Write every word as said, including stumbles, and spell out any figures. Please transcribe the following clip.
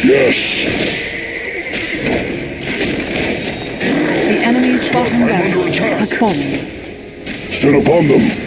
Yes. The enemy's bottom barracks has fallen. Set upon them.